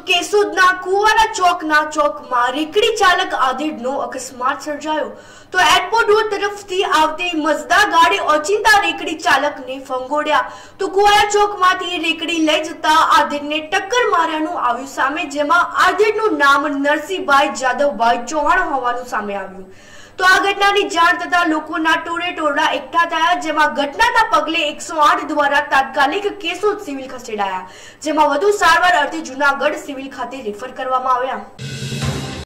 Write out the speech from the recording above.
કેશોદના કુવાડા ચોકના ચોકમાં રેકડી ચાલક આધેડનો અકસ્માત સર્જાયો તો એરપોર્ટ રોડ તરફથી આવતી મઝદા ગાડી ઓચિંતા રેકડી ચાલકને ફંગોળ્યા તો કુવાડા ચોકમાંથી રેકડી લઈ જતા આધેડને ટક્કર માર્યાનું આવ્યું સામે, જેમાં આધેડનું નામ નરસિંહભાઈ જાદવભાઈ ચૌહાણ હોવાનું સામે આવ્યું। તો આ ઘટનાની જાણ થતા લોકોના ટોળેટોળા એકઠા થયા, જેમાં ઘટનાના પગલે 108 દ્વારા તાત્કાલિક કેશોદ સિવિલ ખસેડાયા, જેમાં વધુ સારવાર અર્થે જૂનાગઢ સિવિલ ખાતે રેફર કરવામાં આવ્યા।